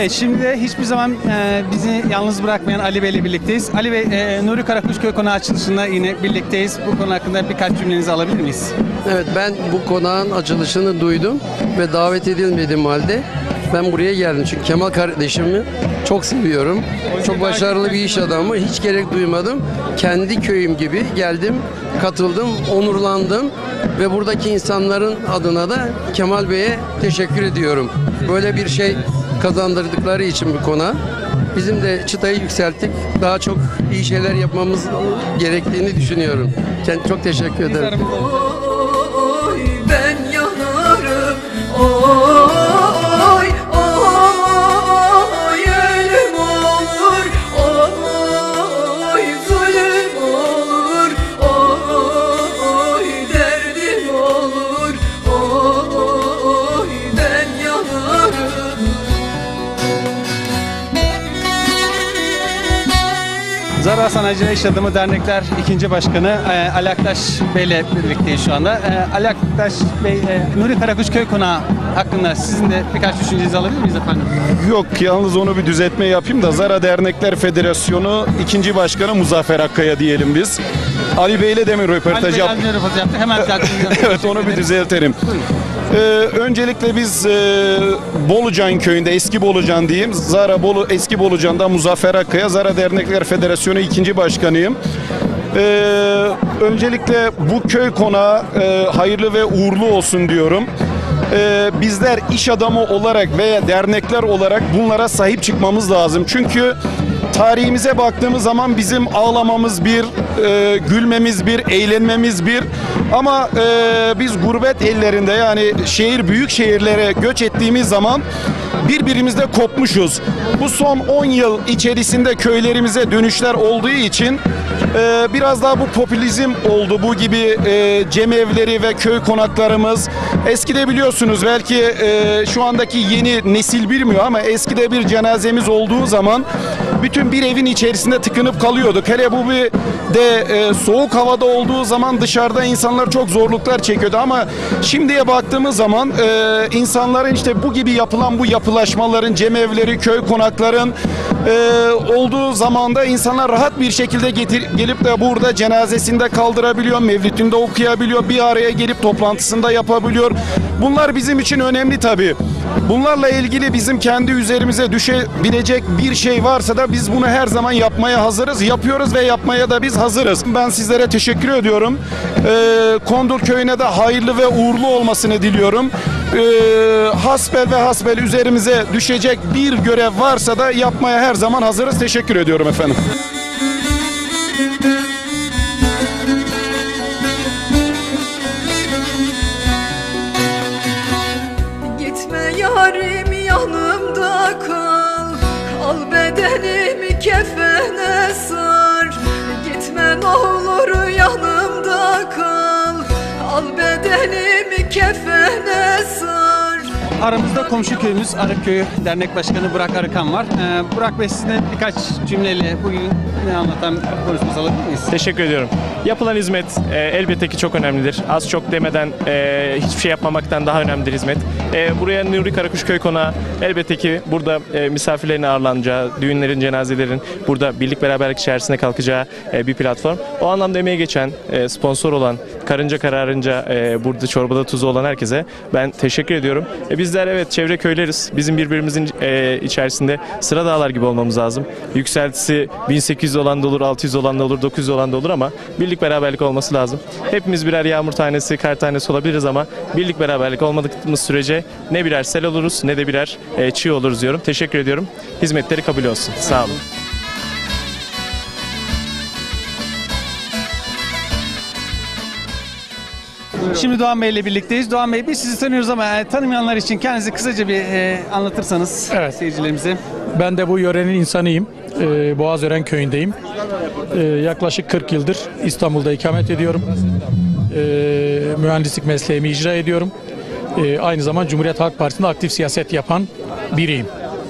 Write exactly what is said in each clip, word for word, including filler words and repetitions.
Evet, şimdi de hiçbir zaman e, bizi yalnız bırakmayan Ali Bey ile birlikteyiz. Ali Bey, e, Nuri Karakuş Köy Konağı açılışında yine birlikteyiz. Bu konu hakkında birkaç cümlenizi alabilir miyiz? Evet, ben bu konağın açılışını duydum ve davet edilmediğim halde ben buraya geldim. Çünkü Kemal kardeşimi çok seviyorum. Çok başarılı bir iş adamı. Hiç gerek duymadım. Kendi köyüm gibi geldim, katıldım, onurlandım ve buradaki insanların adına da Kemal Bey'e teşekkür ediyorum. Böyle bir şey kazandırdıkları için bu konağa. Bizim de çıtayı yükselttik. Daha çok iyi şeyler yapmamız gerektiğini düşünüyorum. Kendime çok teşekkür ederim. Oy ben yanarım. Oy oy ölüm olur. Oy zulüm olur. Oy derdim olur. Oy ben yanarım. Zara Sanayici İş Adamı Dernekler ikinci Başkanı e, Ali Aktaş Bey ile birlikteyiz şu anda. E, Ali Aktaş Bey, e, Nuri Karakuş Köy Konağı hakkında sizin de birkaç düşüncenizi alabilir miyiz efendim? Yok, yalnız onu bir düzeltme yapayım da Zara Dernekler Federasyonu ikinci Başkanı Muzaffer Akkaya diyelim biz. Ali Bey ile demin röportaj Ali Bey yaptık. az röportaj yaptı. Hemen Evet, onu bir düzeltelim. Ee, öncelikle biz e, Bolucan köyünde, eski Bolucan diyeyim, Zara Bolu, eski Bolucan'da Muzaffer Akkaya, Zara Dernekler Federasyonu ikinci Başkanıyım. Ee, öncelikle bu köy konağı e, hayırlı ve uğurlu olsun diyorum. Ee, bizler iş adamı olarak veya dernekler olarak bunlara sahip çıkmamız lazım. Çünkü tarihimize baktığımız zaman bizim ağlamamız bir, e, gülmemiz bir, eğlenmemiz bir. Ama e, biz gurbet ellerinde, yani şehir büyük şehirlere göç ettiğimiz zaman birbirimizle kopmuşuz. Bu son on yıl içerisinde köylerimize dönüşler olduğu için e, biraz daha bu popülizm oldu. Bu gibi e, cemevleri ve köy konaklarımız. Eskide biliyorsunuz, belki e, şu andaki yeni nesil bilmiyor ama eskide bir cenazemiz olduğu zaman bütün bir evin içerisinde tıkınıp kalıyorduk. Hele bu bir de e, soğuk havada olduğu zaman dışarıda insanlar çok zorluklar çekiyordu ama şimdiye baktığımız zaman e, insanların işte bu gibi yapılan bu yapılaşmaların, cemevleri, köy konakların e, olduğu zamanda insanlar rahat bir şekilde getir, gelip de burada cenazesinde kaldırabiliyor, mevlütünde okuyabiliyor, bir araya gelip toplantısında yapabiliyor. Bunlar bizim için önemli tabii. Bunlarla ilgili bizim kendi üzerimize düşebilecek bir şey varsa da biz bunu her zaman yapmaya hazırız. Yapıyoruz ve yapmaya da biz hazırız. Ben sizlere teşekkür ediyorum. Ee, Kondur Köyü'ne de hayırlı ve uğurlu olmasını diliyorum. Ee, hasbel ve hasbel üzerimize düşecek bir görev varsa da yapmaya her zaman hazırız. Teşekkür ediyorum efendim. Yarim yanımda kal, kal bedenimi kefene sar. Gitme ne olur yanımda kal, al bedenimi kefene sar. Aramızda komşu köyümüz Arıkköy Dernek Başkanı Burak Arıkan var. Ee, Burak Bey, sizinle birkaç cümleyle bugün ne anlatan konuşması alabilir miyiz? Teşekkür ediyorum. Yapılan hizmet e, elbette ki çok önemlidir. Az çok demeden e, hiçbir şey yapmamaktan daha önemlidir hizmet. E, buraya Nuri Karakuş Köy Konağı elbette ki burada e, misafirlerin ağırlanacağı, düğünlerin, cenazelerin burada birlik beraberlik içerisinde kalkacağı e, bir platform. O anlamda emeği geçen, e, sponsor olan, karınca kararınca e, burada çorbada tuzu olan herkese ben teşekkür ediyorum. E, bizler evet çevre köyleriz. Bizim birbirimizin e, içerisinde sıra dağlar gibi olmamız lazım. Yükseltisi bin sekiz yüz olan da olur, altı yüz olan da olur, dokuz yüz olan da olur ama birlik beraberlik olması lazım. Hepimiz birer yağmur tanesi, kar tanesi olabiliriz ama birlik beraberlik olmadığımız sürece ne birer sel oluruz ne de birer e, çiğ oluruz diyorum. Teşekkür ediyorum. Hizmetleri kabul olsun. Sağ olun. Şimdi Doğan Bey ile birlikteyiz. Doğan Bey, biz sizi tanıyoruz ama e, tanımayanlar için kendinizi kısaca bir e, anlatırsanız Evet. seyircilerimize. Ben de bu yörenin insanıyım. Ee, Boğazören köyündeyim. Ee, yaklaşık kırk yıldır İstanbul'da ikamet ediyorum. Ee, mühendislik mesleğimi icra ediyorum. Ee, aynı zamanda Cumhuriyet Halk Partisi'nde aktif siyaset yapan biriyim.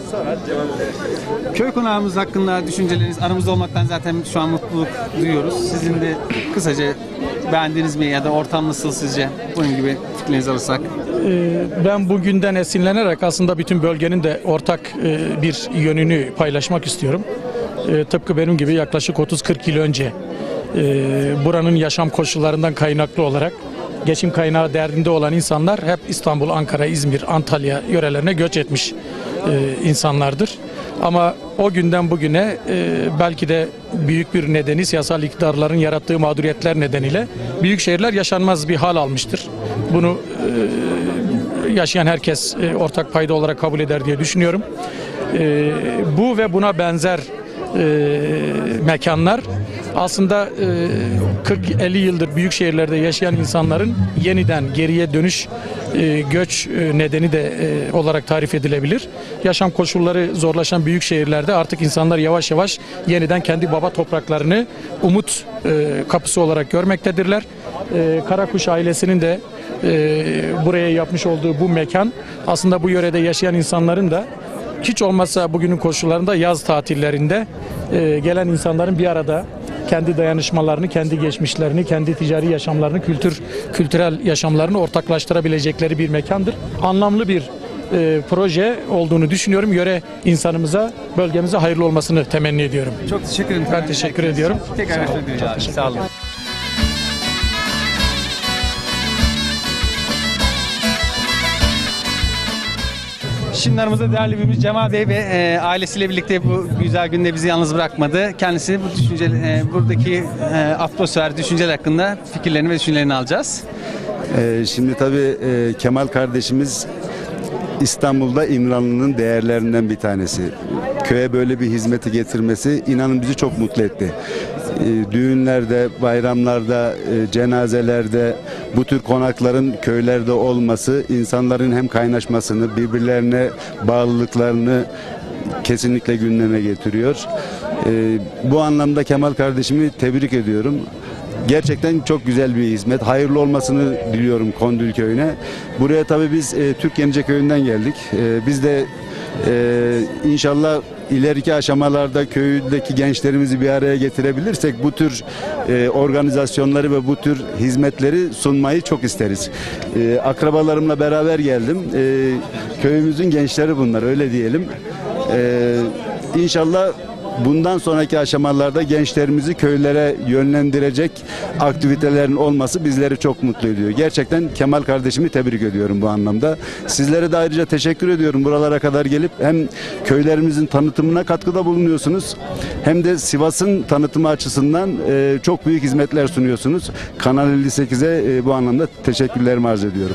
Köy konağımız hakkında düşünceleriniz, aramızda olmaktan zaten şu an mutluluk duyuyoruz. Sizin de kısaca beğendiniz mi ya da ortam nasıl sizce? Bunun gibi fikirlerinizi alırsak. Ee, Ben bugünden esinlenerek aslında bütün bölgenin de ortak e, bir yönünü paylaşmak istiyorum. E, Tıpkı benim gibi yaklaşık otuz kırk yıl önce e, buranın yaşam koşullarından kaynaklı olarak geçim kaynağı derdinde olan insanlar hep İstanbul, Ankara, İzmir, Antalya yörelerine göç etmiş e, insanlardır. Ama o günden bugüne e, belki de büyük bir nedeni siyasal iktidarların yarattığı mağduriyetler nedeniyle büyük şehirler yaşanmaz bir hal almıştır. Bunu e, yaşayan herkes e, ortak payda olarak kabul eder diye düşünüyorum. E, bu ve buna benzer e, mekanlar aslında e, kırk elli yıldır büyük şehirlerde yaşayan insanların yeniden geriye dönüş e, göç e, nedeni de e, olarak tarif edilebilir. Yaşam koşulları zorlaşan büyük şehirlerde artık insanlar yavaş yavaş yeniden kendi baba topraklarını umut e, kapısı olarak görmektedirler. E, Karakuş ailesinin de e, buraya yapmış olduğu bu mekan aslında bu yörede yaşayan insanların da hiç olmazsa bugünün koşullarında yaz tatillerinde e, gelen insanların bir arada kendi dayanışmalarını, kendi geçmişlerini, kendi ticari yaşamlarını, kültür kültürel yaşamlarını ortaklaştırabilecekleri bir mekandır. Anlamlı bir e, proje olduğunu düşünüyorum. Yöre insanımıza, bölgemize hayırlı olmasını temenni ediyorum. Çok teşekkür ederim. Ben teşekkür ediyorum. Tekrar görüşmek dileğiyle. Sağ olun. Şimdi aramızda değerli birimiz Cemal Bey ve e, ailesiyle birlikte bu güzel günde bizi yalnız bırakmadı. Kendisi bu düşünce, e, buradaki e, atmosfer, düşünceler hakkında fikirlerini ve düşüncelerini alacağız. Ee, şimdi tabii e, Kemal kardeşimiz İstanbul'da İmranlı'nın değerlerinden bir tanesi. Köye böyle bir hizmeti getirmesi inanın bizi çok mutlu etti. Ee, düğünlerde, bayramlarda, e, cenazelerde bu tür konakların köylerde olması insanların hem kaynaşmasını, birbirlerine bağlılıklarını kesinlikle gündeme getiriyor. Ee, bu anlamda Kemal kardeşimi tebrik ediyorum. Gerçekten çok güzel bir hizmet. Hayırlı olmasını diliyorum Kondül Köyü'ne. Buraya tabii biz e, Türk Yenice Köyü'nden geldik. E, biz de e, inşallah ileriki aşamalarda köydeki gençlerimizi bir araya getirebilirsek bu tür e, organizasyonları ve bu tür hizmetleri sunmayı çok isteriz. E, akrabalarımla beraber geldim. E, köyümüzün gençleri bunlar, öyle diyelim. E, İnşallah bundan sonraki aşamalarda gençlerimizi köylere yönlendirecek aktivitelerin olması bizleri çok mutlu ediyor. Gerçekten Kemal kardeşimi tebrik ediyorum bu anlamda. Sizlere de ayrıca teşekkür ediyorum. Buralara kadar gelip hem köylerimizin tanıtımına katkıda bulunuyorsunuz hem de Sivas'ın tanıtımı açısından e, çok büyük hizmetler sunuyorsunuz. Kanal elli sekize e, bu anlamda teşekkürlerimi arz ediyorum.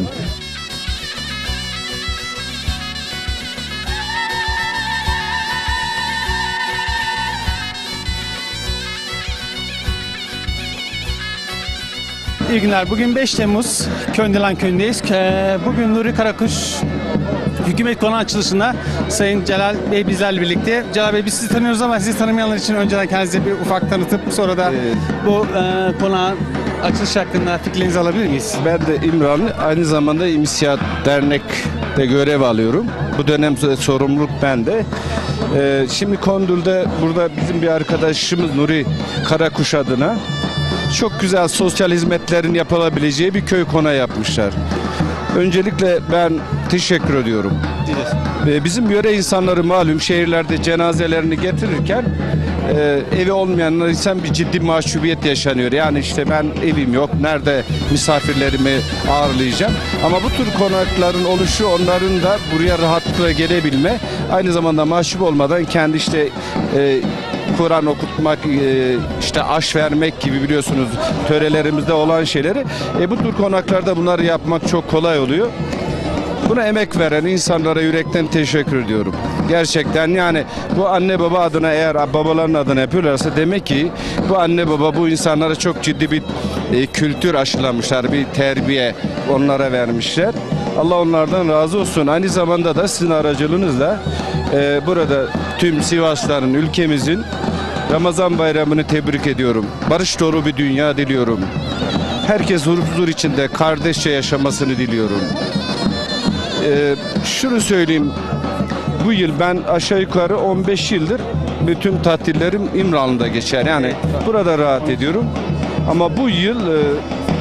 İyi günler. Bugün beş Temmuz Köndelan Köyü'ndeyiz. Ee, Bugün Nuri Karakuş Hükümet Konağı açılışında Sayın Celal Bey bizlerle birlikte. Celal Bey biz sizi tanıyoruz ama sizi tanımayanlar için önceden kendinize bir ufak tanıtıp sonra da bu e, konağın açılış hakkında fikirlerinizi alabilir miyiz? Ben de İmranlı, aynı zamanda İmsiyat Dernek'te görev alıyorum. Bu dönem sorumluluk bende. Ee, şimdi Kondül'de burada bizim bir arkadaşımız Nuri Karakuş adına çok güzel sosyal hizmetlerin yapılabileceği bir köy konağı yapmışlar. Öncelikle ben teşekkür ediyorum. Ee, bizim yöre insanları malum şehirlerde cenazelerini getirirken e, evi olmayanlar için bir ciddi mahcubiyet yaşanıyor. Yani işte ben evim yok, nerede misafirlerimi ağırlayacağım. Ama bu tür konakların oluşu onların da buraya rahatlıkla gelebilme, aynı zamanda mahcup olmadan kendi işte e, Kur'an okutmak, işte aş vermek gibi biliyorsunuz törelerimizde olan şeyleri e, bu tür konaklarda bunları yapmak çok kolay oluyor. Buna emek veren insanlara yürekten teşekkür ediyorum. Gerçekten yani bu anne baba adına eğer babaların adına yapıyorlarsa demek ki bu anne baba bu insanlara çok ciddi bir e, kültür aşılamışlar, bir terbiye onlara vermişler. Allah onlardan razı olsun. Aynı zamanda da sizin aracılığınızla e, burada tüm Sivaslıların, ülkemizin Ramazan bayramını tebrik ediyorum. Barış dolu bir dünya diliyorum. Herkes huzur içinde kardeşçe yaşamasını diliyorum. Ee, şunu söyleyeyim. Bu yıl ben aşağı yukarı on beş yıldır bütün tatillerim İmralı'da geçer. Yani burada rahat ediyorum. Ama bu yıl e,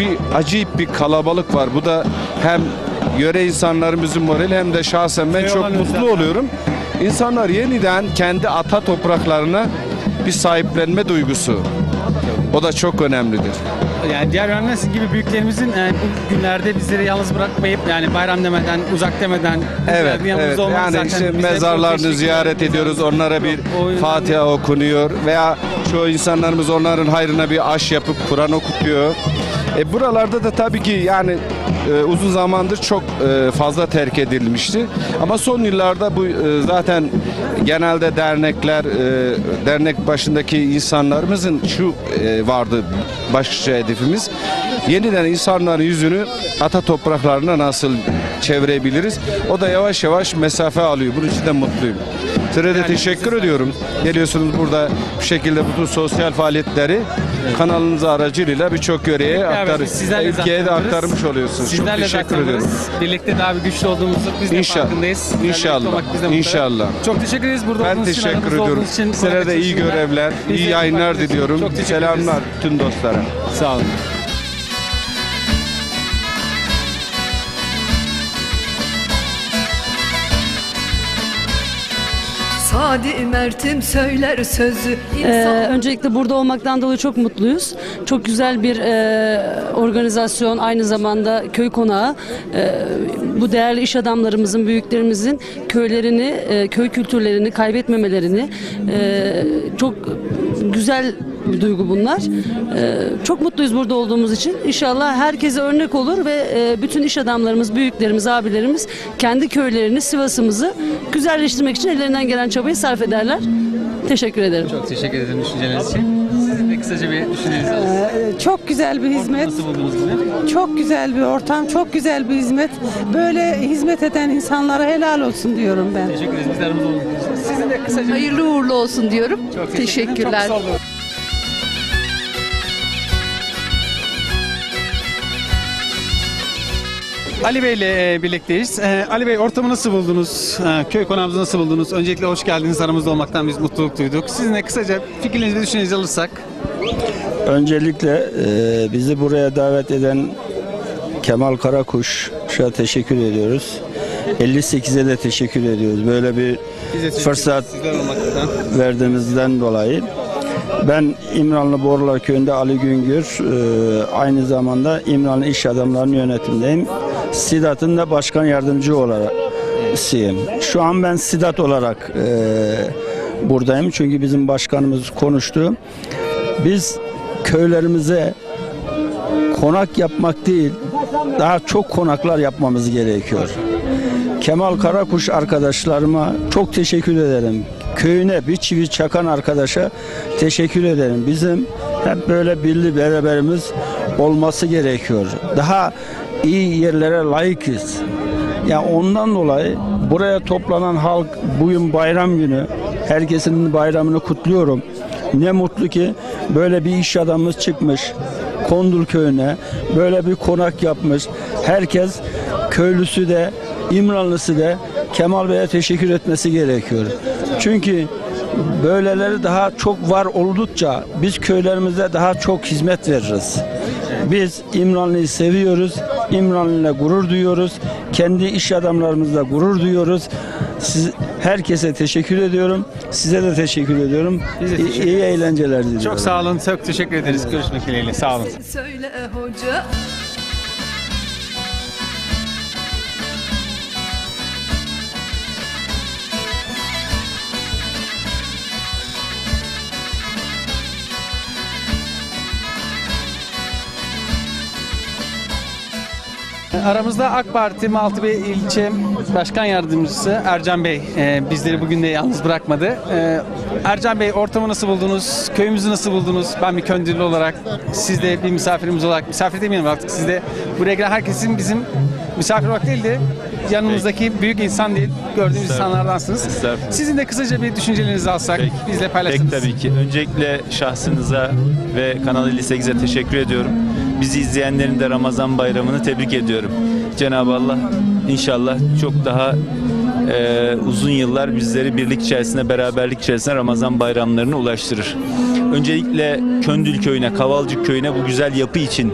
bir acayip bir kalabalık var. Bu da hem yöre insanlarımızın morali hem de şahsen ben Şey çok olan mutlu özlem. oluyorum. İnsanlar yeniden kendi ata topraklarına bir sahiplenme duygusu. O da çok önemlidir. Yani diğer öğrenler gibi büyüklerimizin e, bu günlerde bizleri yalnız bırakmayıp yani bayram demeden, uzak demeden Evet, yanımızda evet. olmak Yani zaten işte bize çok mezarlarını teşekkür ziyaret ederiz. ediyoruz. Onlara bir O yüzden Fatiha okunuyor veya çoğu insanlarımız onların hayrına bir aş yapıp Kur'an okutuyor. E buralarda da tabii ki yani e, uzun zamandır çok e, fazla terk edilmişti. Ama son yıllarda bu e, zaten genelde dernekler, e, dernek başındaki insanlarımızın şu e, vardı başlıca hedefimiz. Yeniden insanların yüzünü ata topraklarına nasıl çevirebiliriz? O da yavaş yavaş mesafe alıyor. Bunun için de mutluyum. Size de teşekkür ediyorum. Geliyorsunuz burada bu şekilde bütün sosyal faaliyetleri kanalınız aracılığıyla birçok yöreye Evet, aktar, sizlerle ülkeye de zaten varız. aktarmış oluyorsunuz. Sizlerle Çok teşekkür zaten ediyorum. varız. Birlikte daha bir güçlü olduğumuzu biz de İnşallah. farkındayız. Sizlerle İnşallah. birlikte olmak bize mutlu. İnşallah. Çok teşekkür ederiz burada Ben olduğunuz için. teşekkür aramızda ediyorum. olduğunuz için. Size de iyi görevler, Biz iyi de yayınlar farkındayız. diliyorum. Çok teşekkür ederiz. Selamlar tüm dostlara. Sağ olun. Sadi Mert'im söyler sözü Ee, insan öncelikle burada olmaktan dolayı çok mutluyuz. Çok güzel bir e, organizasyon, aynı zamanda köy konağı. E, bu değerli iş adamlarımızın, büyüklerimizin köylerini, e, köy kültürlerini kaybetmemelerini e, çok güzel bir duygu bunlar. E, çok mutluyuz burada olduğumuz için. İnşallah herkese örnek olur ve e, bütün iş adamlarımız, büyüklerimiz, abilerimiz kendi köylerini, Sivas'ımızı güzelleştirmek için ellerinden gelen çabayı sarf ederler. Teşekkür ederim. Çok teşekkür ederim düşünceleriniz için. Sizin de kısaca bir düşüncenizi alalım. Ee, Çok güzel bir hizmet, Nasıl buldunuz bunu? çok güzel bir ortam, çok güzel bir hizmet. Böyle hizmet eden insanlara helal olsun diyorum ben. Teşekkür ederiz. Biz de aramızda olduğunuz için. Sizin de kısaca bir Hayırlı uğurlu olsun diyorum. Çok teşekkür ederim. Çok Teşekkürler. kısa oldu. Ali Bey ile e, birlikteyiz. E, Ali Bey ortamı nasıl buldunuz? E, köy konağımızı nasıl buldunuz? Öncelikle hoş geldiniz. Aramızda olmaktan biz mutluluk duyduk. Sizinle kısaca fikirlerinizi ve düşüncenizi alırsak. Öncelikle e, bizi buraya davet eden Kemal Karakuş'a teşekkür ediyoruz. elli sekize de teşekkür ediyoruz. Böyle bir Biz de teşekkür fırsat ederiz sizler olmaktan. verdiğimizden dolayı. Ben İmranlı Borular Köyü'nde Ali Güngör, e, aynı zamanda İmranlı İş Adamlarının yönetimindeyim. SİDAT'ın da başkan yardımcı olarak siyim. Şu an ben SİDAT olarak e, buradayım çünkü bizim başkanımız konuştu. Biz köylerimize konak yapmak değil, daha çok konaklar yapmamız gerekiyor. Kemal Karakuş arkadaşlarıma çok teşekkür ederim. Köyüne bir çivi çakan arkadaşa teşekkür ederim. Bizim hep böyle birli beraberimiz olması gerekiyor. Daha iyi yerlere layıkız. Ya ondan dolayı buraya toplanan halk, bugün bayram günü, herkesin bayramını kutluyorum. Ne mutlu ki böyle bir iş adamımız çıkmış Kondul köyüne, böyle bir konak yapmış. Herkes, köylüsü de İmranlısı da Kemal Bey'e teşekkür etmesi gerekiyor. Çünkü böyleleri daha çok var oldukça biz köylerimize daha çok hizmet veririz. Biz İmranlı'yı seviyoruz, İmranlı'yla gurur duyuyoruz, kendi iş adamlarımızla gurur duyuyoruz. Siz, herkese teşekkür ediyorum, size de teşekkür ediyorum. Biz de İyi, teşekkür iyi ederiz. eğlenceler diliyorum. Çok sağ olun. Çok teşekkür ederiz. Görüşmek dileğiyle. Sağ olun. söyle hoca Aramızda AK Parti Maltepe İlçe Başkan Yardımcısı Ercan Bey e, bizleri bugün de yalnız bırakmadı. E, Ercan Bey ortamı nasıl buldunuz? Köyümüzü nasıl buldunuz? Ben bir Köndürlü olarak, siz de bir misafirimiz olarak, misafir demeyelim artık, siz de buraya gelen herkesin bizim misafir olarak değil de yanımızdaki büyük insan değil, gördüğümüz insanlardansınız. Sizin de kısaca bir düşüncelerinizi alsak, Peki. bizle paylaşırsanız. Pek tabii ki. Öncelikle şahsınıza ve Kanal elli sekize teşekkür ediyorum. Bizi izleyenlerin de Ramazan bayramını tebrik ediyorum. Cenab-ı Allah inşallah çok daha e, uzun yıllar bizleri birlik içerisinde, beraberlik içerisinde Ramazan bayramlarına ulaştırır. Öncelikle Köndül köyüne, Kavalcık köyüne bu güzel yapı için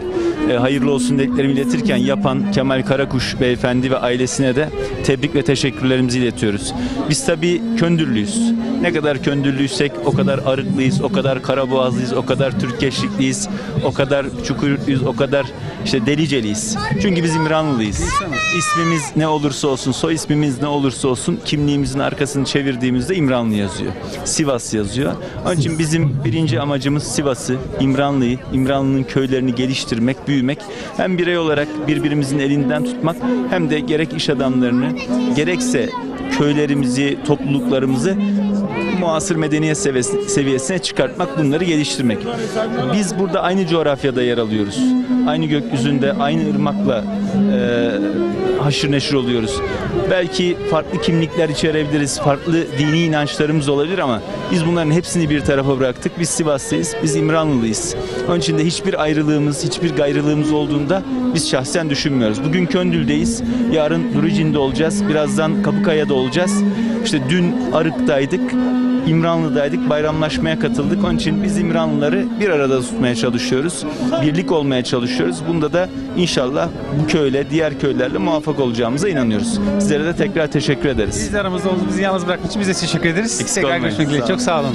e, hayırlı olsun dileklerimi iletirken yapan Kemal Karakuş beyefendi ve ailesine de tebrik ve teşekkürlerimizi iletiyoruz. Biz tabii Köndürlüyüz. Ne kadar Köndürlüysek o kadar arıklıyız, o kadar karaboğazlıyız, o kadar Türkkeşlikliyiz, o kadar Çukuryurtluyuz, o kadar işte Deliceliyiz. Çünkü biz İmranlılıyız. İsmimiz ne olursa olsun, soy ismimiz ne olursa olsun kimliğimizin arkasını çevirdiğimizde İmranlı yazıyor. Sivas yazıyor. Onun için bizim birinci amacımız Sivas'ı, İmranlı'yı, İmranlı'nın köylerini geliştirmek, büyümek. Hem birey olarak birbirimizin elinden tutmak hem de gerek iş adamlarını gerekse köylerimizi, topluluklarımızı muasır medeniyet seviyesine çıkartmak, bunları geliştirmek. Biz burada aynı coğrafyada yer alıyoruz. Aynı gökyüzünde, aynı ırmakla e, haşır neşir oluyoruz. Belki farklı kimlikler içerebiliriz, farklı dini inançlarımız olabilir ama biz bunların hepsini bir tarafa bıraktık. Biz Sivas'tayız, biz İmranlılıyız. Onun için de hiçbir ayrılığımız, hiçbir gayrılığımız olduğunda biz şahsen düşünmüyoruz. Bugün Köndül'deyiz, yarın Nuricin'de olacağız, birazdan Kapıkaya'da olacağız. İşte dün Arık'taydık, İmranlı'daydık, bayramlaşmaya katıldık. Onun için biz İmranlıları bir arada tutmaya çalışıyoruz. Birlik olmaya çalışıyoruz. Bunda da inşallah bu köyle, diğer köylerle muvaffak olacağımıza inanıyoruz. Sizlere de tekrar teşekkür ederiz. Siz de aramızda olduğunuz, bizi yalnız bırakmak için biz de teşekkür ederiz. Eksik Tekrar olmayın. görüşmek dileğiyle. Sağ Çok sağ olun.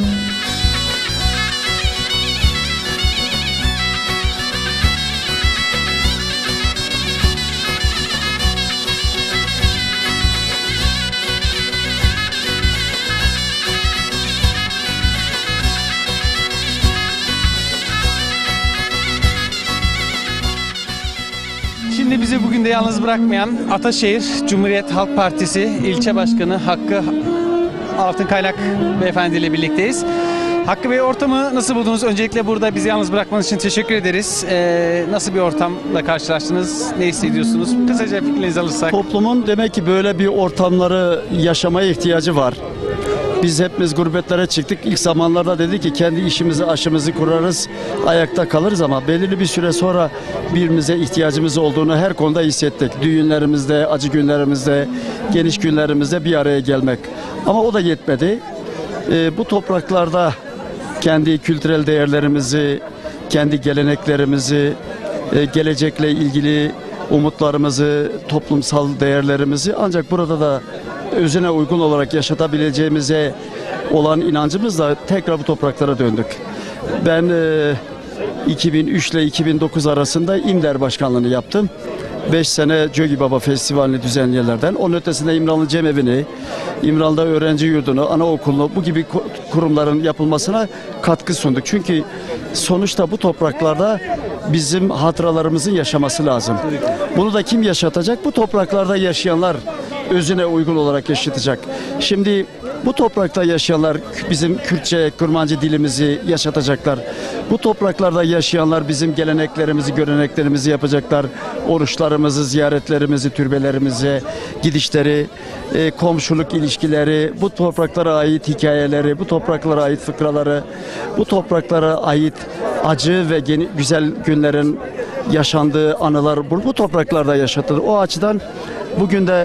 Şimdi bizi bugün de yalnız bırakmayan Ataşehir Cumhuriyet Halk Partisi İlçe Başkanı Hakkı Altınkaynak Beyefendi ile birlikteyiz. Hakkı Bey, ortamı nasıl buldunuz? Öncelikle burada bizi yalnız bırakmanız için teşekkür ederiz. Ee, nasıl bir ortamla karşılaştınız? Ne hissediyorsunuz? Kısaca fikrinizi alırsak. Toplumun demek ki böyle bir ortamları yaşamaya ihtiyacı var. Biz hepimiz gurbetlere çıktık. İlk zamanlarda dedik ki kendi işimizi, aşımızı kurarız, ayakta kalırız ama belirli bir süre sonra birbirimize ihtiyacımız olduğunu her konuda hissettik. Düğünlerimizde, acı günlerimizde, geniş günlerimizde bir araya gelmek. Ama o da yetmedi. Ee, bu topraklarda kendi kültürel değerlerimizi, kendi geleneklerimizi, e, gelecekle ilgili umutlarımızı, toplumsal değerlerimizi ancak burada da özüne uygun olarak yaşatabileceğimize olan inancımızla tekrar bu topraklara döndük. Ben e, iki bin üç ile iki bin dokuz arasında İMDER başkanlığını yaptım. beş sene Cögi Baba Festivali'ni düzenleyenlerden. Onun ötesinde İmranlı Cemevi'ni, İmranlı'da öğrenci yurdunu, anaokulunu, bu gibi kurumların yapılmasına katkı sunduk. Çünkü sonuçta bu topraklarda bizim hatıralarımızın yaşaması lazım. Bunu da kim yaşatacak? Bu topraklarda yaşayanlar özüne uygun olarak yaşatacak. Şimdi bu toprakta yaşayanlar bizim Kürtçe, Kurmancı dilimizi yaşatacaklar. Bu topraklarda yaşayanlar bizim geleneklerimizi, göreneklerimizi yapacaklar. Oruçlarımızı, ziyaretlerimizi, türbelerimize gidişleri, e, komşuluk ilişkileri, bu topraklara ait hikayeleri, bu topraklara ait fıkraları, bu topraklara ait acı ve geni, güzel günlerin yaşandığı anılar bu, bu topraklarda yaşatılır. O açıdan bugün de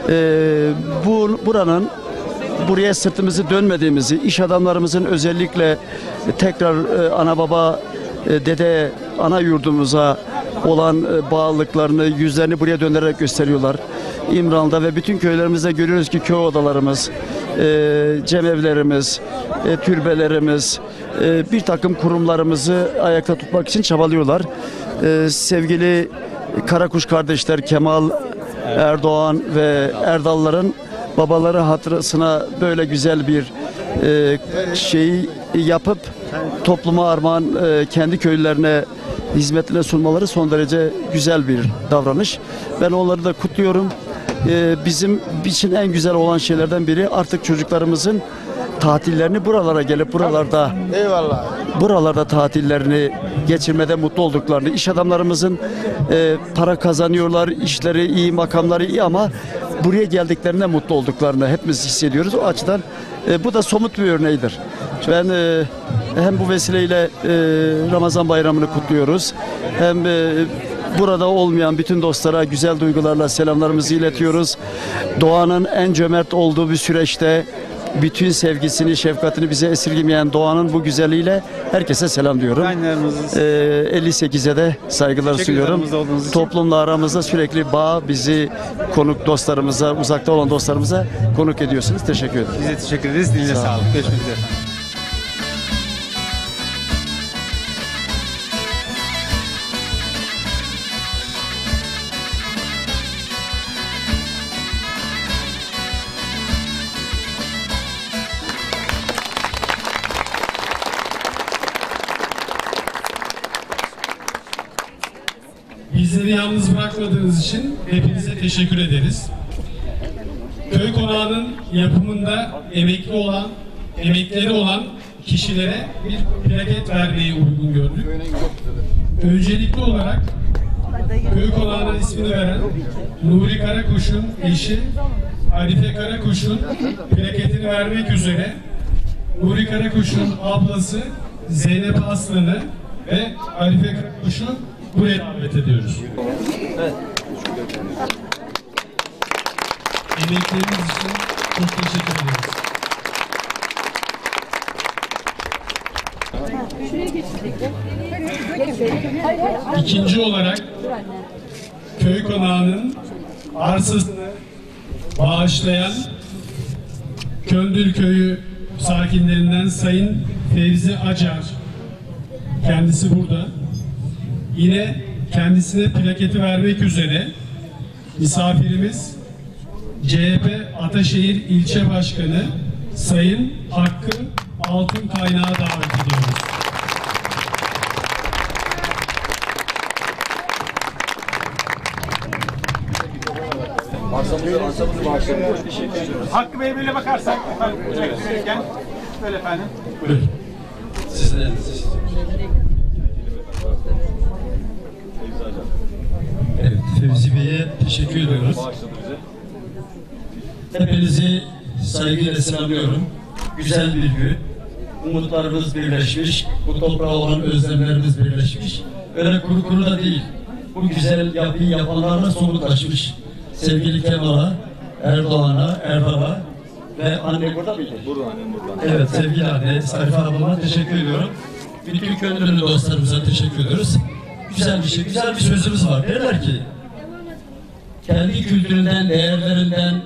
e, bu buranın buraya sırtımızı dönmediğimizi, iş adamlarımızın özellikle tekrar e, ana baba, e, dede, ana yurdumuza olan e, bağlılıklarını, yüzlerini buraya dönerek gösteriyorlar. İmranlı'da ve bütün köylerimizde görüyoruz ki köy odalarımız, e, cemevlerimiz, e, türbelerimiz, e, bir takım kurumlarımızı ayakta tutmak için çabalıyorlar. E, sevgili Karakuş kardeşler Kemal, Erdoğan ve Erdal'ların babaları hatırasına böyle güzel bir e, şeyi yapıp topluma armağan e, kendi köylerine hizmetine sunmaları son derece güzel bir davranış. Ben onları da kutluyorum. E, bizim için en güzel olan şeylerden biri artık çocuklarımızın tatillerini buralara gelip buralarda eyvallah buralarda tatillerini geçirmede mutlu olduklarını, iş adamlarımızın e, para kazanıyorlar, işleri iyi, makamları iyi ama buraya geldiklerinde mutlu olduklarını hepimiz hissediyoruz. O açıdan e, bu da somut bir örneğidir. Ben e, hem bu vesileyle e, Ramazan bayramını kutluyoruz. Hem e, burada olmayan bütün dostlara güzel duygularla selamlarımızı iletiyoruz. Doğanın en cömert olduğu bir süreçte bütün sevgisini, şefkatini bize esirgemeyen doğanın bu güzelliğiyle herkese selam diyorum. Ee, elli sekize de saygılar Teşekkür sunuyorum. aramızda olduğunuz için. Toplumla aramızda sürekli bağ, bizi konuk dostlarımıza, uzakta olan dostlarımıza konuk ediyorsunuz. Teşekkür ederim. Biz de teşekkür ederiz. Dilinize Sağ olun. sağlık. Görüşmek üzere efendim. Bizleri yalnız bırakmadığınız için hepinize teşekkür ederiz. Köy konağının yapımında emekli olan, emekleri olan kişilere bir plaket vermeyi uygun gördük. Öncelikli olarak köy konağına ismini veren Nuri Karakuş'un eşi Arife Karakuş'un plaketini vermek üzere Nuri Karakuş'un ablası Zeynep Aslan'ı ve Arife Karakuş'u buraya davet ediyoruz. Evet. Emekleriniz için çok teşekkür ederiz. İkinci olarak köy konağının arsasını bağışlayan Köndül Köyü sakinlerinden Sayın Fevzi Acar, kendisi burada. Yine kendisine plaketi vermek üzere misafirimiz C H P Ataşehir İlçe Başkanı Sayın Hakkı Altın Kaynağı davet ediyoruz. Hakkı Bey böyle bakarsak efendim, verirken böyle efendim. Buyurun. Sizler Evet, Fevzi Bey'e teşekkür ediyoruz. Hepinizi saygıyla selamlıyorum. Güzel bir gün. Umutlarımız birleşmiş. Bu toprağa olan özlemlerimiz birleşmiş. Öyle kuru kuru da değil. Bu güzel yapıyı yapanlarla somutlaşmış. Sevgili Kemal'a, Erdoğan'a, Erdal'a ve anne burada mıydı? Burada annem burada. Evet, sevgili anne, Sayfa ablama teşekkür ediyorum. Bütün köylünün dostlarımıza teşekkür ediyoruz. Güzel bir şey, güzel bir sözümüz var. Derler ki, kendi kültüründen, değerlerinden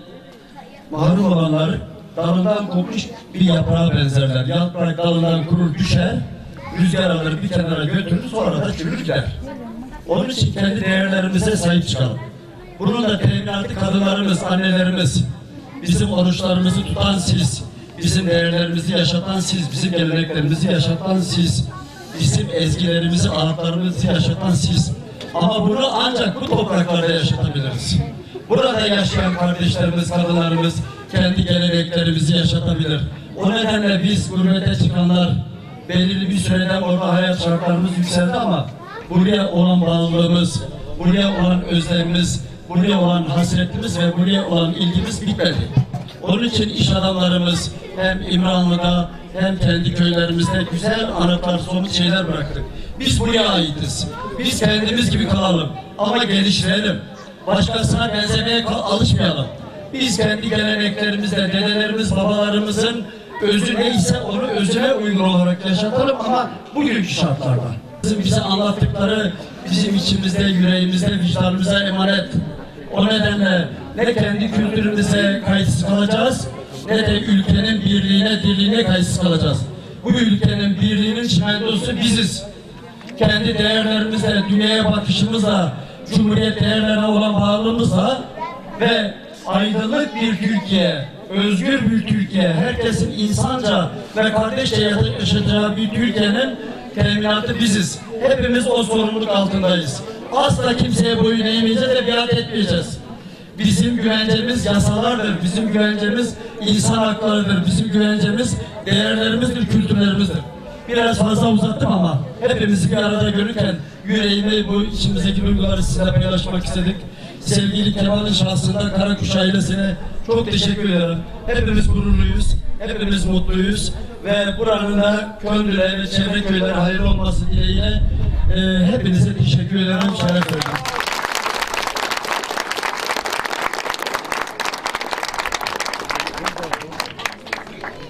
mahrum olanlar dalından kopmuş bir yaprağa benzerler. Yaprak dalından kurur düşer, rüzgar alır bir kenara götürür, sonra da çürür gider. Onun için kendi değerlerimize sahip çıkalım. Bunun da teminatı kadınlarımız, annelerimiz, bizim oruçlarımızı tutan siz, bizim değerlerimizi yaşatan siz, bizim geleneklerimizi yaşatan siz, bizim ezgilerimizi, anıtlarımızı yaşatan siz. Ama bunu ancak bu topraklarda yaşatabiliriz. Burada yaşayan kardeşlerimiz, kadınlarımız kendi geleneklerimizi yaşatabilir. O nedenle biz gurbete çıkanlar belirli bir süreden orada hayat şartlarımız yükseldi ama buraya olan bağlılığımız, buraya olan özlemimiz, buraya olan hasretimiz ve buraya olan ilgimiz bitmedi. Onun için iş adamlarımız hem İmranlı'da hem kendi köylerimizde güzel anıtlar, somut şeyler bıraktık. Biz buraya aitiz. Biz kendimiz gibi kalalım ama geliştirelim. Başkasına benzemeye alışmayalım. Biz kendi geleneklerimizle, dedelerimiz, babalarımızın özü neyse onu özüne uygun olarak yaşatalım ama bugünkü şartlarda. Bizim bize anlattıkları bizim içimizde, yüreğimizde, vicdanımıza emanet. O nedenle ne kendi kültürümüze kayıtsız kalacağız, ne de ülkenin birliğine, dirliğine kayıtsız kalacağız. Bu ülkenin birliğinin çimentosu biziz. Kendi değerlerimizle, dünyaya bakışımızla, Cumhuriyet değerlerine olan bağlılığımızla ve aydınlık bir Türkiye, özgür bir Türkiye, herkesin insanca ve kardeşçe yaşayacağı bir Türkiye'nin teminatı biziz. Hepimiz o sorumluluk altındayız. Asla kimseye boyun eğmeyeceğiz ve biat etmeyeceğiz. Bizim güvencemiz yasalardır, bizim güvencemiz insan haklarıdır, bizim güvencemiz değerlerimizdir, kültürlerimizdir. Biraz fazla uzattım ama hepimizi bir arada görürken yüreğimi, bu içimizdeki duyguları sizinle paylaşmak istedik. Sevgili Kemal'in şahsında Karakuş ailesine çok teşekkür ederim. Hepimiz gururluyuz, hepimiz mutluyuz ve buranın da Köndül'e ve çevre köylere hayırlı olması dileğiyle e, hepinize teşekkür ederim, şeref verdim.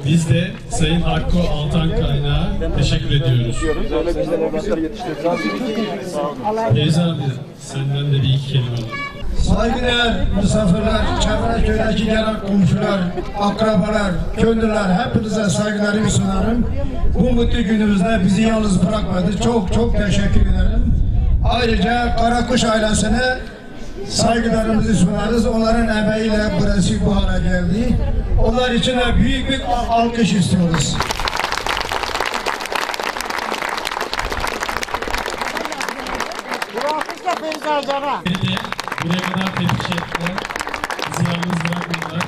Biz de Sayın Hakkı Altan Kaynak'a teşekkür ediyoruz. Beyza abi, senden de bir iki kelime alalım. Saygıdeğer misafirler, Çevreköy'deki gelen komşular, akrabalar, köylüler, hepinize saygılarımı sunarım. Bu mutlu günümüzde bizi yalnız bırakmadı. Çok çok teşekkür ederim. Ayrıca Karakuş ailesine saygılarımızı sunarız. Onların emeğiyle burası bu hale geldi. Onlar için de büyük bir alkış istiyoruz. Buraya kadar tebrik ettiler. Bizi yalnız bırakmadılar.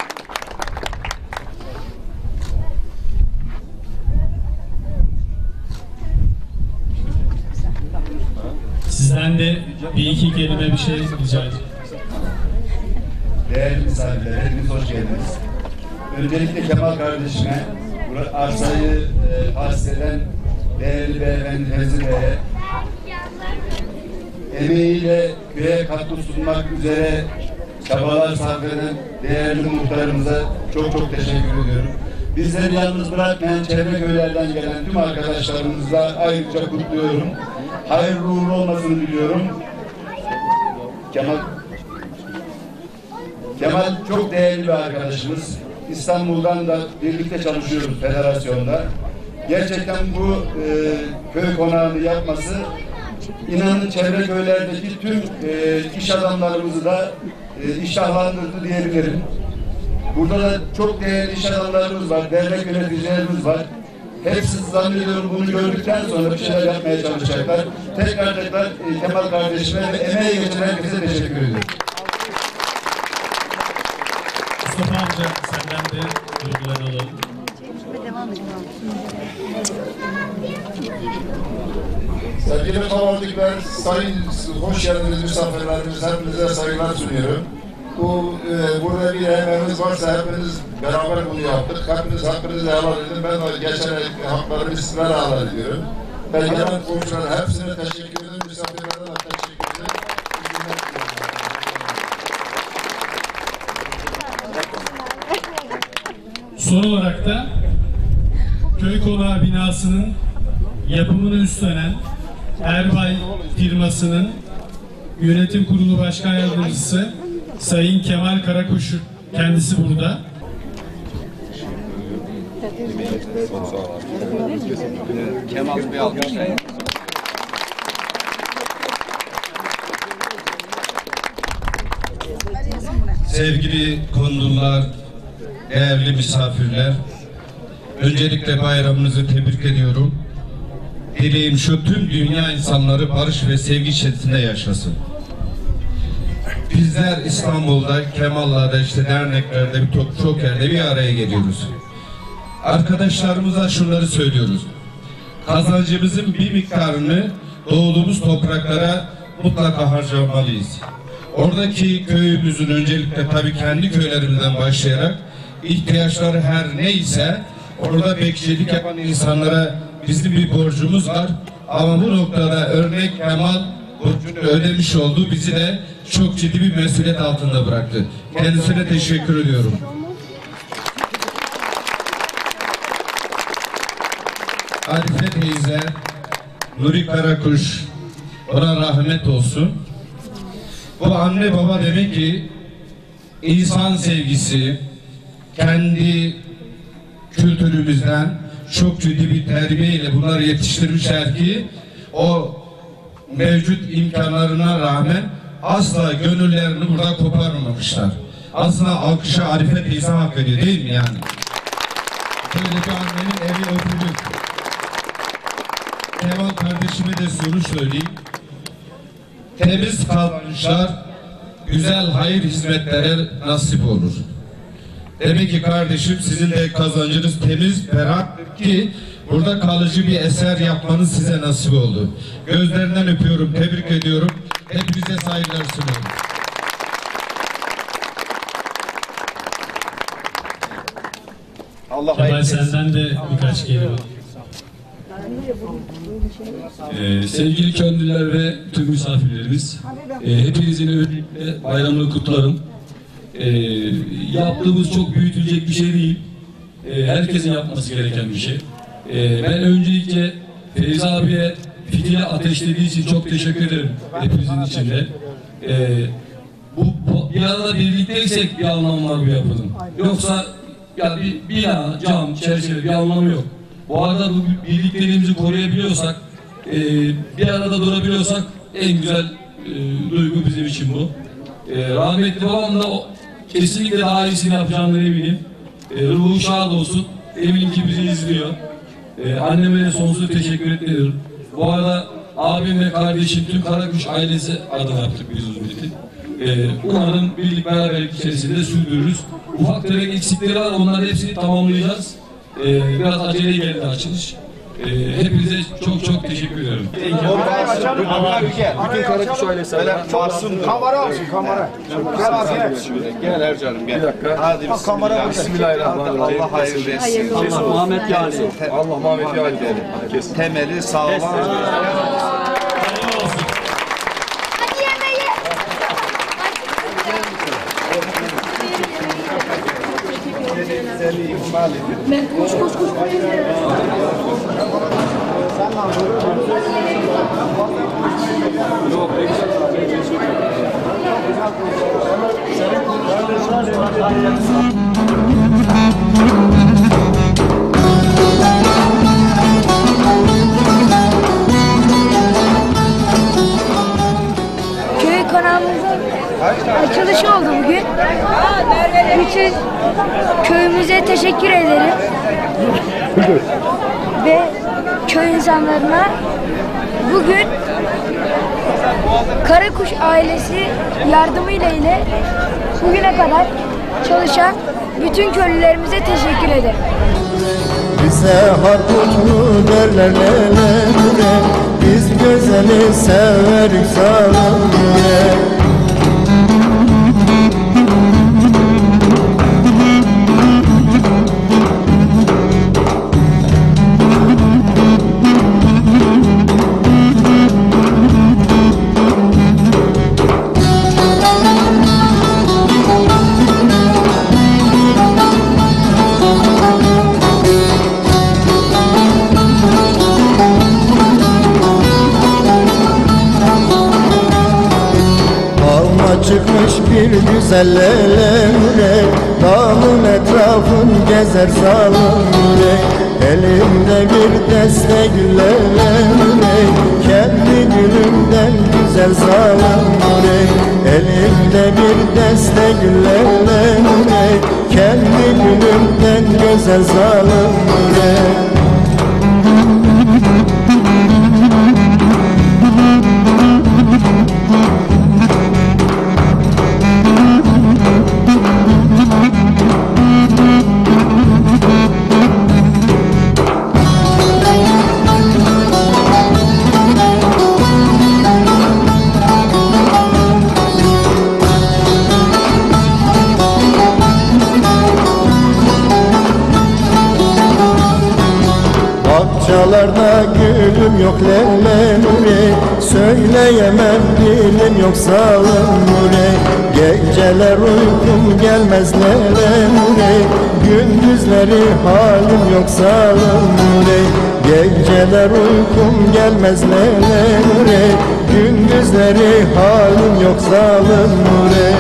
Sizden de bir iki kelime bir şey rica edeceğim. Değerli misafirler, hepiniz hoş geldiniz. Öncelikle Kemal kardeşime, bu arsayı e, tahsis eden değerli beyefendi Fevzi Bey'e, emeğiyle köye katkı sunmak üzere çabalar sarf eden değerli muhtarımıza çok çok teşekkür ediyorum. Bizleri yalnız bırakmayan çevre köylerden gelen tüm arkadaşlarımızla ayrıca kutluyorum. Hayırlı uğurlu olmasını diliyorum. Kemal Kemal çok değerli bir arkadaşımız. İstanbul'dan da birlikte çalışıyoruz federasyonda. Gerçekten bu e, köy konağını yapması, İnanın çevre köylerdeki tüm e, iş adamlarımızı da e, iştahlandırdı diyebilirim. Burada da çok değerli iş adamlarımız var, dernek yöneticilerimiz var. Hepsi zannediyorum bunu gördükten sonra bir şeyler yapmaya çalışacaklar. Tekrar tekrar e, Kemal kardeşime ve emeği geçen herkese teşekkür ediyorum. Mustafa amca, senden de duygularını alalım. Sevgili kavaldıklar, sayın hoş geldiniz misafirlerimiz, hepinize saygılar sunuyorum. Bu e, burada bir emeğimiz varsa hepiniz beraber bunu yaptık. Hepiniz hakkınızı helal edin. Ben de geçen haklarımı sizlere helal ediyorum. Ben gelen komşulara hepsine teşekkür ederim. Misafirlere de teşekkür ederim. Son olarak da köy konağı binasının yapımını üstlenen Erbay firmasının yönetim kurulu başkan yardımcısı Sayın Kemal Karakuş, kendisi burada. Kemal Bey alkışlayın. Sevgili konuklar, değerli misafirler, öncelikle bayramınızı tebrik ediyorum. Dileğim şu, tüm dünya insanları barış ve sevgi içerisinde yaşasın. Bizler İstanbul'da, Kemal'larda, işte derneklerde, çok, çok yerde bir araya geliyoruz. Arkadaşlarımıza şunları söylüyoruz. Kazancımızın bir miktarını doğduğumuz topraklara mutlaka harcamalıyız. Oradaki köyümüzün öncelikle tabii kendi köylerimizden başlayarak ihtiyaçları her neyse orada bekçilik yapan insanlara bizim bir borcumuz var. Ama bu noktada örnek Kemal borcunu ödemiş oldu. Bizi de çok ciddi bir mesuliyet altında bıraktı. Kendisine teşekkür ediyorum. Arife teyze, Nuri Karakuş, ona rahmet olsun. Bu anne baba demek ki insan sevgisi, kendi kültürümüzden çok ciddi bir terbiyeyle bunları yetiştirmişler ki o mevcut imkanlarına rağmen asla gönüllerini burada koparmamışlar. Aslında alkışa Arife teyze hak ediyor, değil mi yani? Böyle bir annenin evi öpülür. Kemal kardeşime de şunu söyleyeyim. Temiz kazançlar güzel hayır hizmetlere nasip olur. Demek ki kardeşim sizin de kazancınız temiz, berrak ki burada kalıcı bir eser yapmanız size nasip oldu. Gözlerinden öpüyorum, tebrik ediyorum. Hepinize saygılar sunuyorum. Allah Kemal, senden de birkaç kelime. Ee, sevgili köylüler ve tüm misafirlerimiz, e, hepinizin öncelikle bayramını kutlarım. E, yaptığımız çok büyütülecek bir şey değil. e, herkesin yapması gereken bir şey. E, ben öncelikle Feyzi abiye fitili ateşlediği için çok teşekkür ederim hepinizin içinde. E, bu, bu bir arada birlikteysek bir anlamı var bu yapının. Yoksa ya bir bina, cam, çerçeve bir anlamı yok. Bu arada bu birlikteliğimizi koruyabiliyorsak, e, bir arada durabiliyorsak en güzel e, duygu bizim için bu. E, rahmetli babam da o, kesinlikle daha iyisini yapacağından eminim. E, ruhu şad olsun. Eminim ki bizi izliyor. E, anneme de sonsuz teşekkür ediyorum. Bu arada abim ve kardeşim tüm Karakuş ailesi adına yaptık biz hizmeti. E, umarım birlik beraberlik içerisinde sürdürürüz. Ufak tefek eksikleri var, onların hepsini tamamlayacağız. E, biraz acele geldi açılış. E, hepinize çok çok teşekkür ediyorum. Bütün Karakuş ailesi varsın. Kamera olsun, kamera. Gel Ercan'ım gel. Bir dakika. Hadi bismillah. Bismillahirrahmanirrahim. Allah hayırlı etsin. Allah Muhammed Yani. Allah Muhammed Yani. Temeli sağlam. Koş koş koş. Köy konağımızın açılışı oldu bugün. Bütün köyümüze teşekkür ederim. Ve köy insanlarına bugün Karakuş ailesi yardımıyla ile bugüne kadar çalışan bütün köylülerimize teşekkür ederim. Bize harputlu derler lelere, biz güzeli severik sağlam güle. Çıkmış bir güzel lelere, dağın etrafın gezer salımre. Elimde bir deste güllere, kendi gülümden güzel salımre. Elimde bir deste güllere, kendi gülümden güzel salımre. Bahçalarda gülüm yok lele nure, söyleyemem dilim yok salım nure. Geceler uykum gelmez lele nure, gündüzleri halim yok salım nure. Geceler uykum gelmez lele nure, gündüzleri halim yok salım nure.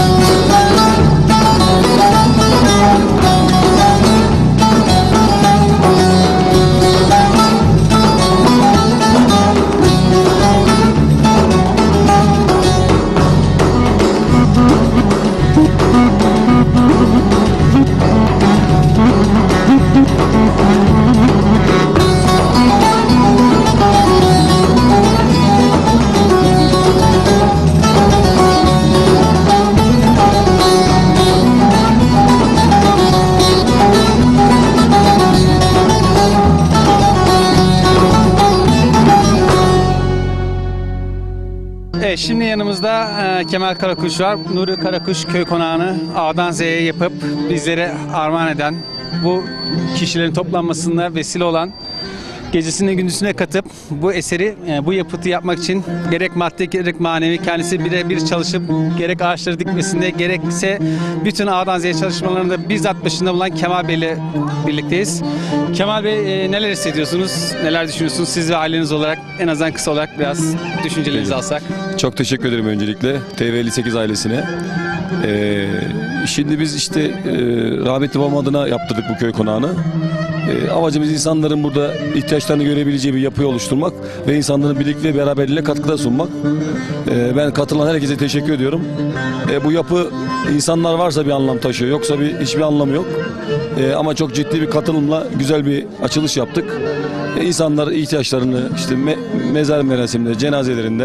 Evet, şimdi yanımızda e, Kemal Karakuş var. Nuri Karakuş köy konağını A'dan Z'ye yapıp bizlere armağan eden, bu kişilerin toplanmasına vesile olan gecesine gündüzüne katıp bu eseri, e, bu yapıtı yapmak için gerek maddi gerek manevi kendisi birebir çalışıp gerek ağaçları dikmesinde gerekse bütün A'dan Z'ye çalışmalarında bizzat başında bulunan Kemal Bey ile birlikteyiz. Kemal Bey e, neler hissediyorsunuz, neler düşünüyorsunuz siz ve aileniz olarak, en azından kısa olarak biraz düşüncelerinizi alsak. Çok teşekkür ederim öncelikle T V elli sekiz ailesine. Ee, şimdi biz işte e, rahmetli babam adına yaptırdık bu köy konağını. E, amacımız insanların burada ihtiyaçlarını görebileceği bir yapıyı oluşturmak ve insanların birlik ve beraberliğine katkıda sunmak. E, ben katılan herkese teşekkür ediyorum. E, bu yapı insanlar varsa bir anlam taşıyor, yoksa bir hiçbir anlamı yok. E, ama çok ciddi bir katılımla güzel bir açılış yaptık. E, insanlar ihtiyaçlarını işte me mezar merasimlerinde, cenazelerinde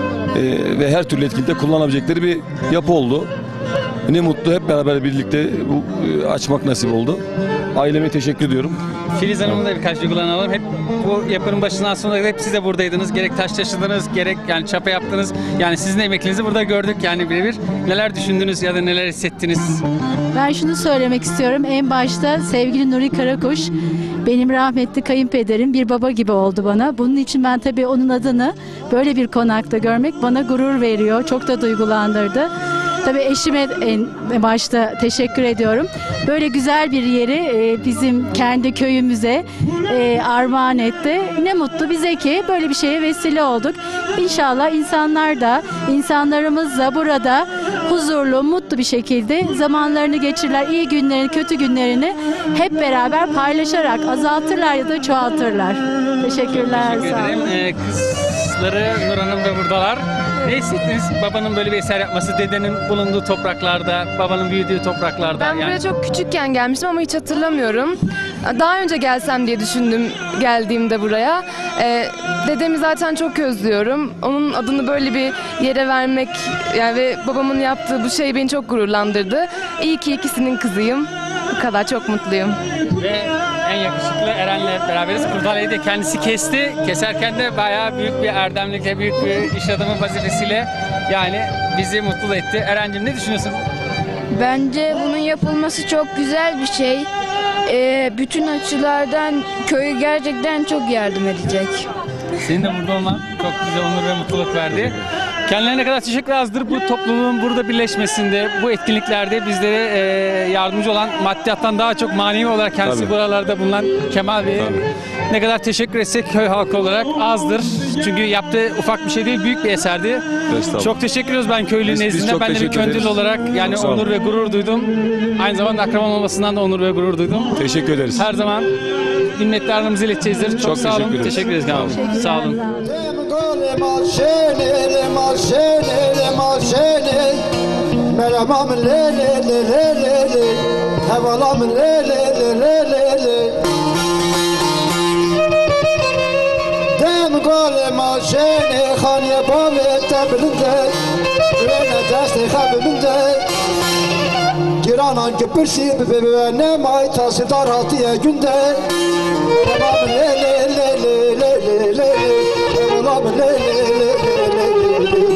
e, ve her türlü etkinlikte kullanabilecekleri bir yapı oldu. Ne mutlu hep beraber birlikte bu e, açmak nasip oldu. Aileme teşekkür ediyorum. Filiz Hanım'ın da birkaç duygularını alalım. Hep bu yapının başından sonuna hep siz de buradaydınız. Gerek taş taşıdınız, gerek yani çapa yaptınız. Yani sizin de emeklinizi burada gördük yani birebir. Neler düşündünüz ya da neler hissettiniz? Ben şunu söylemek istiyorum. En başta sevgili Nuri Karakuş, benim rahmetli kayınpederim, bir baba gibi oldu bana. Bunun için ben tabii onun adını böyle bir konakta görmek bana gurur veriyor. Çok da duygulandırdı. Tabii eşime en başta teşekkür ediyorum. Böyle güzel bir yeri bizim kendi köyümüze armağan etti. Ne mutlu bize ki böyle bir şeye vesile olduk. İnşallah insanlar da, insanlarımız da burada huzurlu, mutlu bir şekilde zamanlarını geçirirler. İyi günlerini, kötü günlerini hep beraber paylaşarak azaltırlar ya da çoğaltırlar. Teşekkürler. Teşekkür ederim. Ee, kızları Nur Hanım da buradalar. Ne hissettiniz babanın böyle bir eser yapması, dedenin bulunduğu topraklarda, babanın büyüdüğü topraklarda? Ben buraya yani... çok küçükken gelmiştim ama hiç hatırlamıyorum. Daha önce gelsem diye düşündüm geldiğimde buraya. Ee, dedemi zaten çok özlüyorum. Onun adını böyle bir yere vermek yani ve babamın yaptığı bu şey beni çok gururlandırdı. İyi ki ikisinin kızıyım. Bu kadar, çok mutluyum. Ve en yakışıklı Eren'le beraberiz. Kurdaleyi de kendisi kesti. Keserken de bayağı büyük bir erdemlikle, büyük bir iş adamı vazifesiyle yani bizi mutlu etti. Eren'cim ne düşünüyorsun? Bence bunun yapılması çok güzel bir şey. Ee, bütün açılardan köyü gerçekten çok yardım edecek. Senin de burada olman çok güzel onur ve mutluluk verdi. Kendilerine kadar teşekkür azdır. Bu topluluğun burada birleşmesinde, bu etkinliklerde bizlere e, yardımcı olan, maddiyattan daha çok manevi olarak kendisi Tabii. buralarda bulunan Kemal Bey'e ne kadar teşekkür etsek köy halkı olarak azdır. Çünkü yaptığı ufak bir şey değil, büyük bir eserdi. Çok teşekkür ediyoruz ben köylü nezdinde. Ben de bir köndül olarak yani onur ve gurur duydum. Aynı zamanda akraban olmasından da onur ve gurur duydum. Teşekkür ederiz. Her zaman minnettarlığımızı ileteceğizdir. Çok, çok sağ olun. Teşekkür, teşekkür ederiz. Teşekkür sağ olun. Giranan köpürsi bebe ne may tası dar hatiye günde Babam le le le le le le le Babam le le le le le le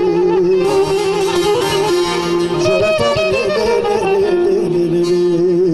Juratam le le le le le le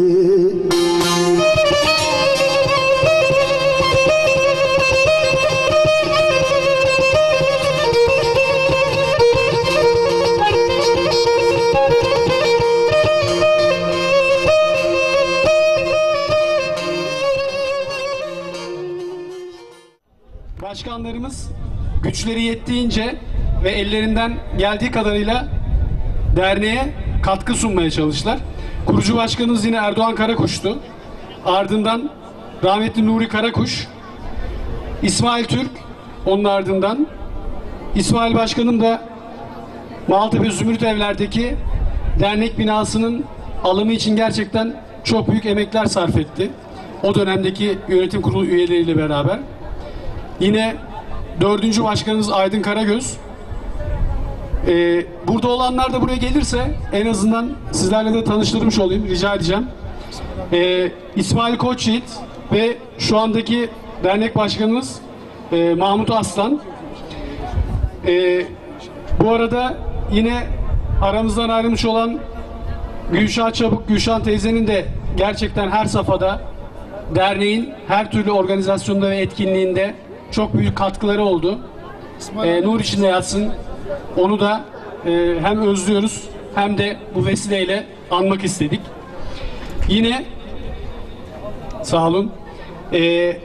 Başkanlarımız güçleri yettiğince ve ellerinden geldiği kadarıyla derneğe katkı sunmaya çalıştılar. Kurucu başkanımız yine Erdoğan Karakuş'tu. Ardından rahmetli Nuri Karakuş, İsmail Türk, onun ardından İsmail Başkanım da Maltepe Zümrüt Evler'deki dernek binasının alımı için gerçekten çok büyük emekler sarf etti. O dönemdeki yönetim kurulu üyeleriyle beraber. Yine dördüncü başkanımız Aydın Karagöz. Ee, burada olanlar da buraya gelirse en azından sizlerle de tanıştırmış olayım, rica edeceğim. Ee, İsmail Koçyiğit ve şu andaki dernek başkanımız e, Mahmut Aslan. Ee, bu arada yine aramızdan ayrılmış olan Gülşah Çabuk, Gülşah teyzenin de gerçekten her safhada derneğin her türlü organizasyonda ve etkinliğinde çok büyük katkıları oldu. Ee, nur içinde yatsın. Onu da e, hem özlüyoruz hem de bu vesileyle anmak istedik. Yine sağ olun. Ee,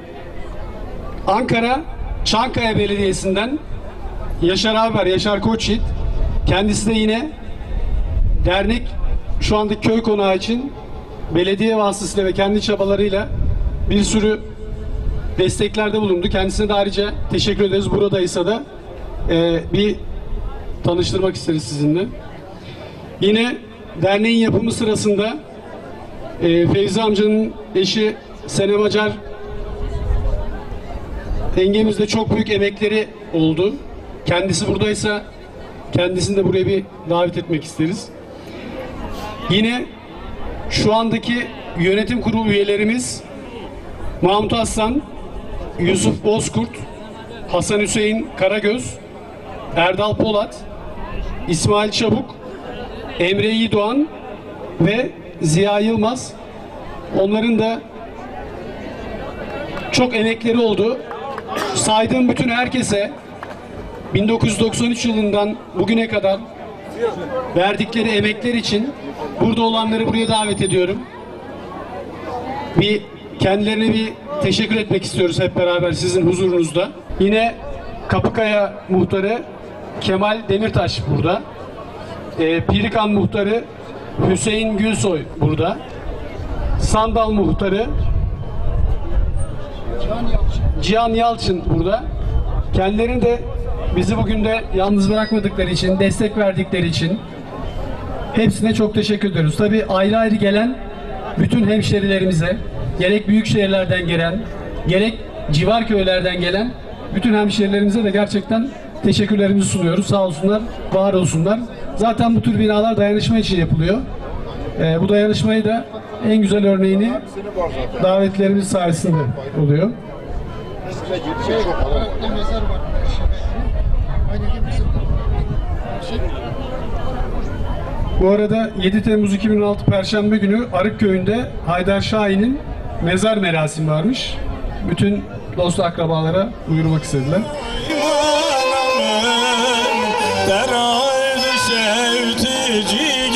Ankara Çankaya Belediyesi'nden Yaşar abi var, Yaşar Koçyiğit. Kendisi de yine dernek şu andaki köy konağı için belediye vasıtasıyla ve kendi çabalarıyla bir sürü desteklerde bulundu. Kendisine de ayrıca teşekkür ederiz. Buradaysa da e, bir tanıştırmak isteriz sizinle. Yine derneğin yapımı sırasında e, Feyzi amcanın eşi Senem Acar yengemizde çok büyük emekleri oldu. Kendisi buradaysa kendisini de buraya bir davet etmek isteriz. Yine şu andaki yönetim kurulu üyelerimiz Mahmut Aslan, Yusuf Bozkurt, Hasan Hüseyin Karagöz, Erdal Polat, İsmail Çabuk, Emre Yiğidoğan ve Ziya Yılmaz. Onların da çok emekleri oldu. Saydığım bütün herkese bin dokuz yüz doksan üç yılından bugüne kadar verdikleri emekler için burada olanları buraya davet ediyorum. Bir kendilerine bir teşekkür etmek istiyoruz hep beraber sizin huzurunuzda. Yine Kapıkaya muhtarı Kemal Demirtaş burada. Ee, Pirikan muhtarı Hüseyin Gülsoy burada. Sandal muhtarı Cihan Yalçın burada. Kendilerini de bizi bugün de yalnız bırakmadıkları için, destek verdikleri için hepsine çok teşekkür ediyoruz. Tabii ayrı ayrı gelen bütün hemşerilerimize, gerek büyük şehirlerden gelen, gerek civar köylerden gelen bütün hemşerilerimize de gerçekten teşekkürlerimizi sunuyoruz. Sağ olsunlar, var olsunlar. Zaten bu tür binalar dayanışma için yapılıyor. Ee, bu dayanışmayı da en güzel örneğini davetlerimiz sayesinde oluyor. Bu arada yedi Temmuz iki bin on altı Perşembe günü Arıkköy'ünde Haydar Şahin'in mezar merasimi varmış. Bütün dost akrabalara duyurmak istediler. Deraydı şevtici